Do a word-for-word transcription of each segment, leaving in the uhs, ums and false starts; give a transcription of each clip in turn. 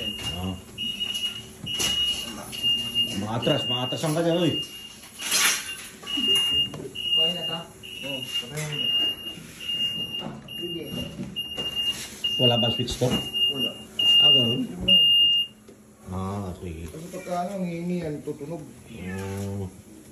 Oo. Mga atras, mga atras ang kanya, uy. Kaya na ta? Oo, patay mo. Hindi. Wala ba switch to? Wala. Ah, ganun? Ah, sige. Kasi pagka ano, ang hihingi yan, tutunog. Oo.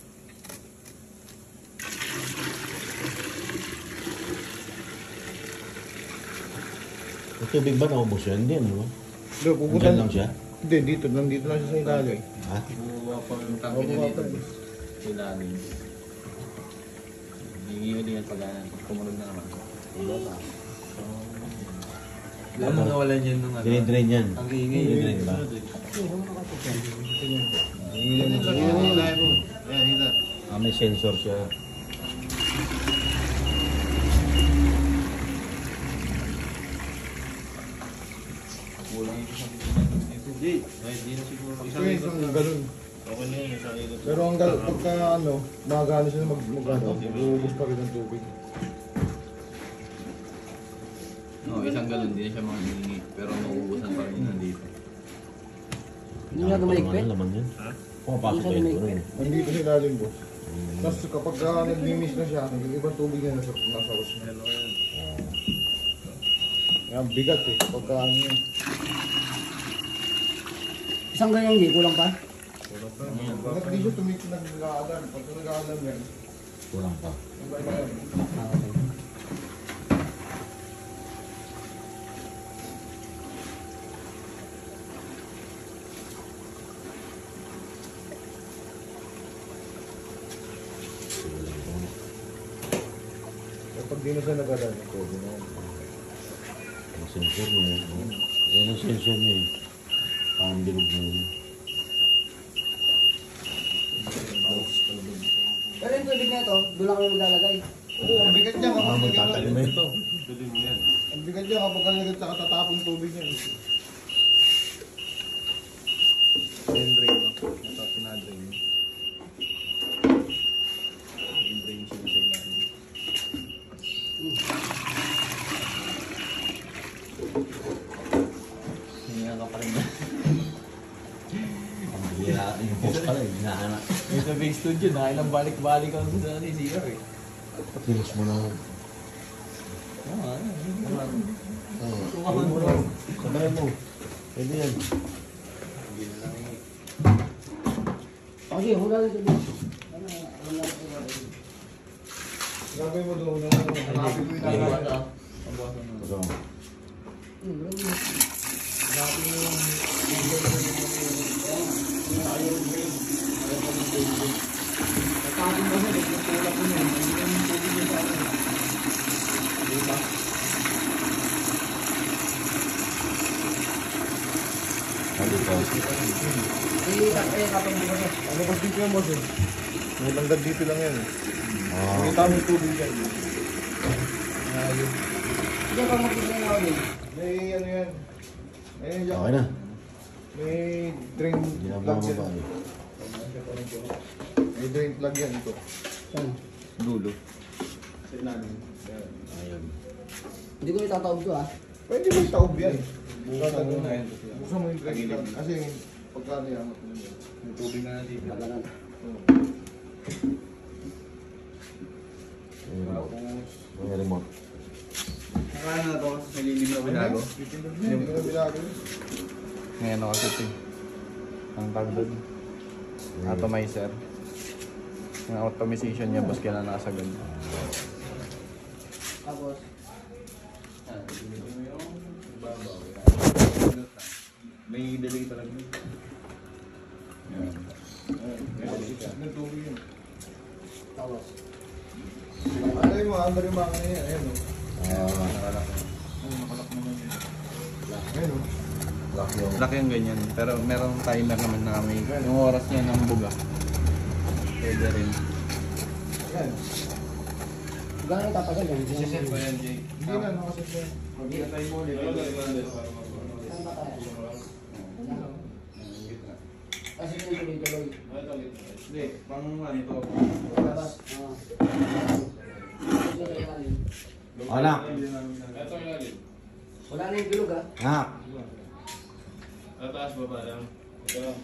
Yung tubig ba naubos yan? Hindi, ano? Hindi, pupunta Andyan lang siya? Hindi, dito lang, dito lang siya sa ilalim. Ha? Buwa pa yung tangke niya dito. Kailangan. Hingi ko din yan pag kumunod na naman. Iba ba? Alam mo nawalan yan nung ano. Dine-drain yan. Ang hihingi yun. Dine-drain ba? Hihingi yan ang ilalim mo. Ayan, hita. Ah, may sensor siya. Kulang ito sa hindi. Hindi na siguro. Ito yung isang ganun. Okay na yun. Isang ikot. Pero ang gal, pagka ano, magano siya mag, mag ano, uubos pa rin ng tubig. No, isang galon din siya mga hihingi. Pero mauubusan pa rin yun nandito. Hindi na tumalikpit? Ano naman yun? Ha? Pumapasok Hindi kayo siya doon. Nandito sa ilalim, boss. Tapos kapag ka nag-miss na siya, yung ibang tubig niya nasa, nasa hose niya. Hello yan. Yan, bigat eh. Pagka ano yun. Isang ganyan hindi, kulang pa? Pag hindi siya tumikit nag-aalam, pag nag-aalam yan, Kulang pa. iba na yan. Ah, okay. Kapag di na siya nag-aalam, pwede na yan. Ang sensor niya. oh. Yan ang sensor niya eh. Parang bilog na yun. Pero yung tubig na ito, doon lang kami maglalagay. Oo, ang bigat niya Ah, kapag magtatalim na ito. Tuloy mo yan. ang bigat niya kapag nagkat sa katatapong tubig niya. Yung drain mo. Ito pinadrain mo. Yung drain siya sa ilalim. Hinga ka pa rin na. Ang bihira yung post pala eh. Hinahanap. Yung sa big studio, nakailang balik-balik ako sa ano, C R eh. Patilos mo na. Oo, ano. Oo. Ayun mo lang. Sabay mo. Pwede yan. Hindi na lang eh. Okay, hula rin tubig. Ano, ano lang ito ba? Gagawin mo doon na hanapin mo yung Ay, nalala. wala. Ang buwasan mo. Ito. Hmm, wala mo. Hanapin mo yung Nagkakabing ba siya, yung tulak mo yun, hindi naman yung tubig yung sa akin. diba? Sabi ko. Eh, tak- eh, kapag di ba siya? Ano kasi dito yan, boss eh? May langgad dito lang yan. Ah. May tamang tubig yan. Ayun. Hindi pa magkikita na ako din. May ano yan. May yan. Okay na. May drain Hindi na plug yan. bumaba eh. May drain plug yan ito. Saan? Dulo. Sa ilalim. Yan. Ayun. Hindi ko itataob to ah. Pwede mo taob yan. Buksan mo na yan. Buksan mo yung drain plug. Kasi pagkano yan. Yung tubig na nandito. Magalan. May remote. May remote. Nakaya na ito. Nalilim na binago. Hindi ko na binago. Ngayon ako kasi ito. Ang tag doon. Atomizer. Yung automation niya, boss, kailan nakasagad. Tapos, May delay talaga. Yan. May tubig yun. tapos. Ano yung mga under yung mga ano yan? Ayan o. Ah. Nakalak. Ano, nakalak naman yun. Ayan o. Lock yung... Laki yung ganyan. Pero merong timer naman na may yung oras niya ng buga. Pwede rin. Ayan. Gano'n yung tatagal yan? Siset mo yan, Jay. Hindi na, nakaset na. Pag-iatay mo ulit. Saan ba tayo? Kasi yung tuloy-tuloy. Hindi, pang ano to. Labas. Ah. Ito sa ilalim. Anak! Ito yung alin. Wala na yung bilog ah. Anak! Tataas ba ba lang? Ito lang.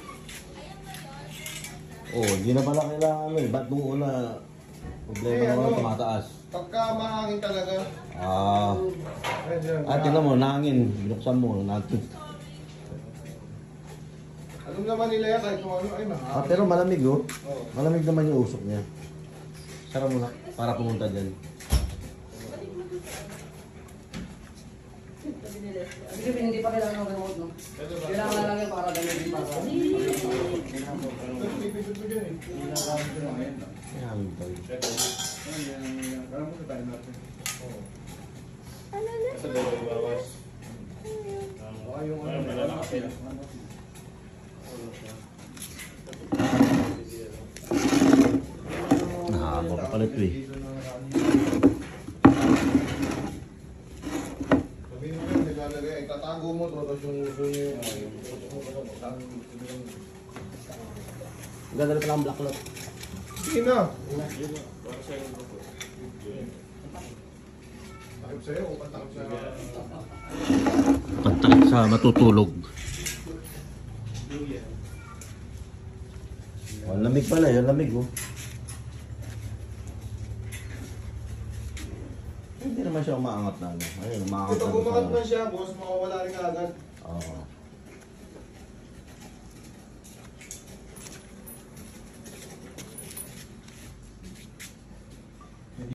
Oh, hindi na pala kailangan ano eh. Ba't nung una, problema Eh, naman ano? tumataas. Pagka mahangin talaga. Ah, Ayun yan. ah, tingnan mo, nangin. Binuksan mo, natin. Alam naman nila yan kahit kung ano, ay Ah, mahangin. pero malamig oh. Oo. Malamig naman yung usok niya. Sara mo na, para pumunta dyan. Hindi, hindi pa kailangan ng remote, no? Kailangan lang yan para gano'n din para. Tapos ipipit ko dyan eh. Ayan, tayo. Alam mo na tayo natin. Oo. Sa dalawang bawas. Baka yung ano, Malalaki. Nakakaba pa pala ito eh. sabihin mo yun, nilalagay, itatago mo to, tapos yung uso niya yung yung uso mo kasi saan Gagawin pa lang black lot. sige na. Para sa iyo. Takip sa'yo o patakip sa'yo? Pantakit sa matutulog. Oh, lamig pala, yung lamig oh. Hindi naman siya umaangat na ano. Ayun, umaangat Ito, na. bumakat man siya, boss, makawala rin agad. Oo.